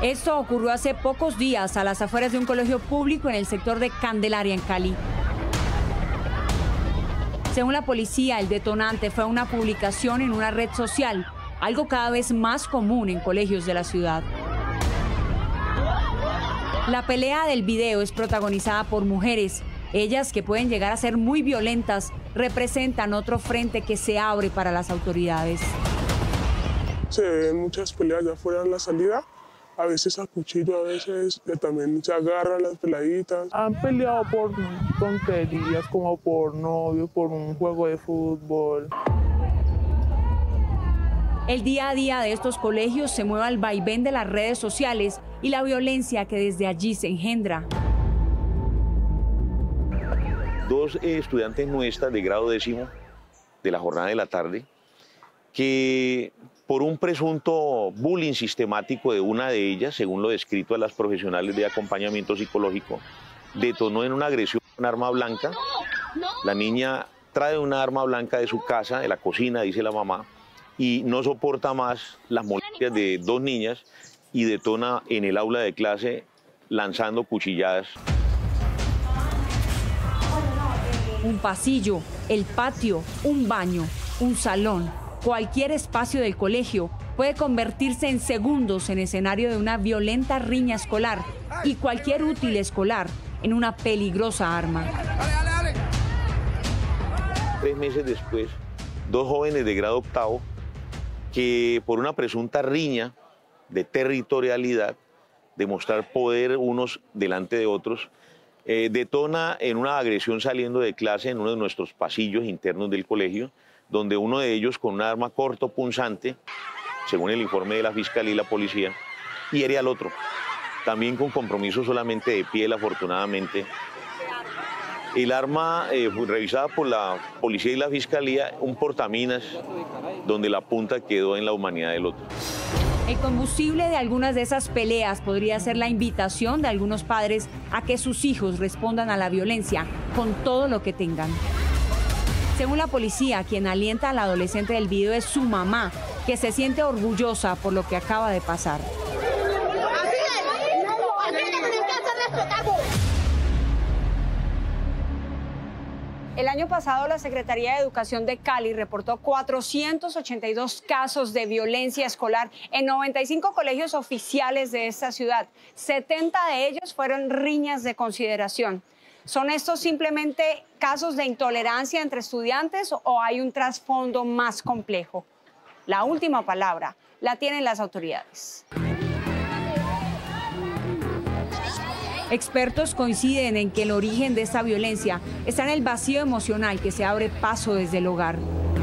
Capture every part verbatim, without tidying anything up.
Esto ocurrió hace pocos días a las afueras de un colegio público en el sector de Candelaria, en Cali. Según la policía, el detonante fue una publicación en una red social, algo cada vez más común en colegios de la ciudad. La pelea del video es protagonizada por mujeres. Ellas, que pueden llegar a ser muy violentas, representan otro frente que se abre para las autoridades. Se ven muchas peleas ya fuera en la salida, a veces a cuchillo, a veces que también se agarran las peladitas. Han peleado por tonterías, como por novio, por un juego de fútbol. El día a día de estos colegios se mueve al vaivén de las redes sociales y la violencia que desde allí se engendra. Dos eh, estudiantes nuestras de grado décimo de la jornada de la tarde, que por un presunto bullying sistemático de una de ellas, según lo descrito a las profesionales de acompañamiento psicológico, detonó en una agresión con arma blanca. La niña trae una arma blanca de su casa, de la cocina, dice la mamá, y no soporta más las molestias de dos niñas y detona en el aula de clase lanzando cuchilladas. Un pasillo, el patio, un baño, un salón, cualquier espacio del colegio puede convertirse en segundos en escenario de una violenta riña escolar y cualquier útil escolar en una peligrosa arma. Tres meses después, dos jóvenes de grado octavo que por una presunta riña de territorialidad, de mostrar poder unos delante de otros, eh, detona en una agresión saliendo de clase en uno de nuestros pasillos internos del colegio, donde uno de ellos con un arma cortopunzante, según el informe de la Fiscalía y la Policía, hiere al otro, también con compromiso solamente de piel, afortunadamente. El arma, eh, revisada por la Policía y la Fiscalía, un portaminas, donde la punta quedó en la humanidad del otro. El combustible de algunas de esas peleas podría ser la invitación de algunos padres a que sus hijos respondan a la violencia con todo lo que tengan. Según la policía, quien alienta al adolescente del video es su mamá, que se siente orgullosa por lo que acaba de pasar. El año pasado, la Secretaría de Educación de Cali reportó cuatrocientos ochenta y dos casos de violencia escolar en noventa y cinco colegios oficiales de esta ciudad. setenta de ellos fueron riñas de consideración. ¿Son estos simplemente casos de intolerancia entre estudiantes o hay un trasfondo más complejo? La última palabra la tienen las autoridades. Expertos coinciden en que el origen de esta violencia está en el vacío emocional que se abre paso desde el hogar.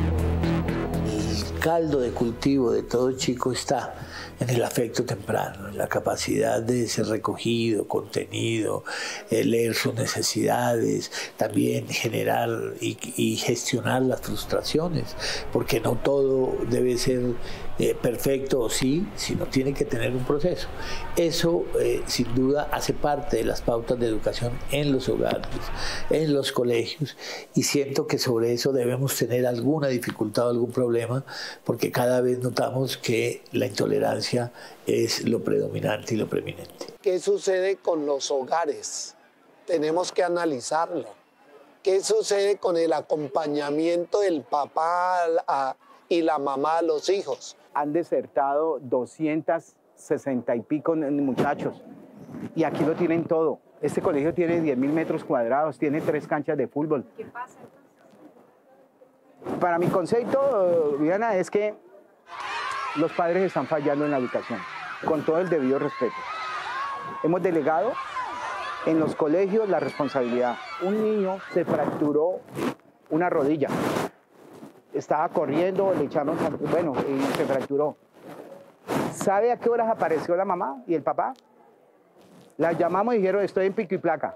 El caldo de cultivo de todo chico está en el afecto temprano, en la capacidad de ser recogido, contenido, eh, leer sus necesidades, también generar y, y gestionar las frustraciones, porque no todo debe ser eh, perfecto o sí, sino tiene que tener un proceso. Eso eh, sin duda hace parte de las pautas de educación en los hogares, en los colegios, y siento que sobre eso debemos tener alguna dificultad o algún problema, porque cada vez notamos que la intolerancia es lo predominante y lo preeminente. ¿Qué sucede con los hogares? Tenemos que analizarlo. ¿Qué sucede con el acompañamiento del papá a, y la mamá a los hijos? Han desertado doscientos sesenta y pico muchachos y aquí lo tienen todo. Este colegio tiene diez mil metros cuadrados, tiene tres canchas de fútbol. ¿Qué pasa entonces? Para mi concepto, Viviana, es que los padres están fallando en la educación, con todo el debido respeto. Hemos delegado en los colegios la responsabilidad. Un niño se fracturó una rodilla. Estaba corriendo, le echaron, bueno, y se fracturó. ¿Sabe a qué horas apareció la mamá y el papá? Las llamamos y dijeron, estoy en pico y placa.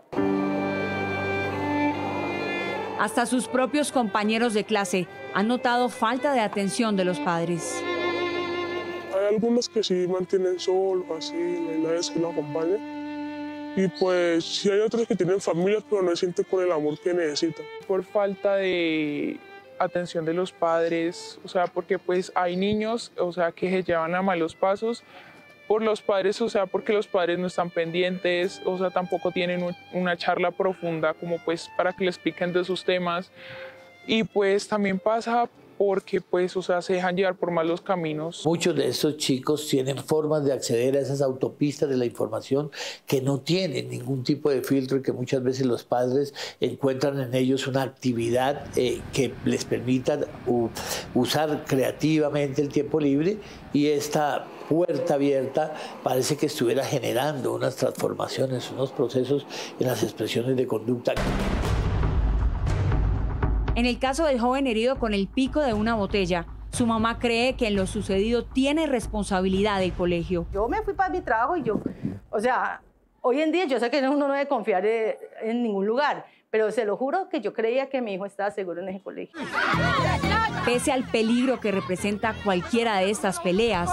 Hasta sus propios compañeros de clase han notado falta de atención de los padres. Hay algunos que sí mantienen solo, así, no hay nadie que los acompañe. Y pues sí hay otros que tienen familias, pero no se sienten con el amor que necesitan. Por falta de atención de los padres, o sea, porque pues hay niños, o sea, que se llevan a malos pasos por los padres, o sea, porque los padres no están pendientes, o sea, tampoco tienen un, una charla profunda como pues para que le expliquen de sus temas. Y pues también pasa porque pues, o sea, se dejan llevar por malos caminos. Muchos de estos chicos tienen formas de acceder a esas autopistas de la información que no tienen ningún tipo de filtro y que muchas veces los padres encuentran en ellos una actividad eh, que les permita uh, usar creativamente el tiempo libre, y esta puerta abierta parece que estuviera generando unas transformaciones, unos procesos en las expresiones de conducta. En el caso del joven herido con el pico de una botella, su mamá cree que en lo sucedido tiene responsabilidad el colegio. Yo me fui para mi trabajo y yo, o sea, hoy en día yo sé que uno no debe confiar en ningún lugar, pero se lo juro que yo creía que mi hijo estaba seguro en ese colegio. Pese al peligro que representa cualquiera de estas peleas,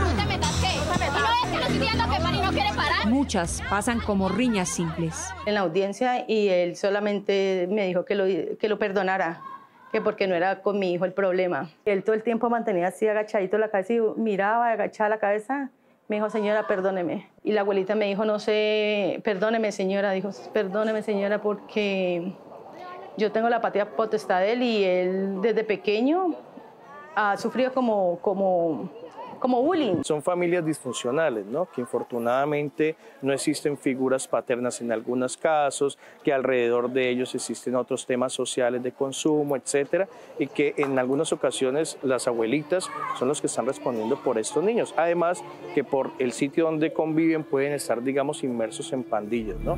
muchas pasan como riñas simples. En la audiencia, y él solamente me dijo que lo, que lo perdonara, que porque no era con mi hijo el problema. Él todo el tiempo mantenía así agachadito la cabeza y miraba, agachaba la cabeza. Me dijo, señora, perdóneme. Y la abuelita me dijo, no sé, perdóneme, señora. Dijo, perdóneme, señora, porque yo tengo la patria potestad de él y él desde pequeño ha sufrido como, como, como bullying. Son familias disfuncionales, ¿no? Que infortunadamente no existen figuras paternas en algunos casos, que alrededor de ellos existen otros temas sociales de consumo, etcétera, y que en algunas ocasiones las abuelitas son los que están respondiendo por estos niños. Además, que por el sitio donde conviven pueden estar, digamos, inmersos en pandillas, ¿no?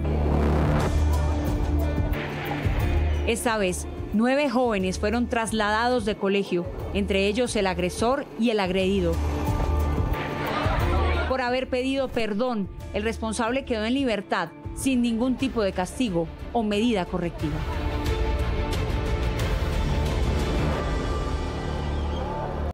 Esta vez, nueve jóvenes fueron trasladados de colegio, entre ellos el agresor y el agredido. Por haber pedido perdón, el responsable quedó en libertad sin ningún tipo de castigo o medida correctiva.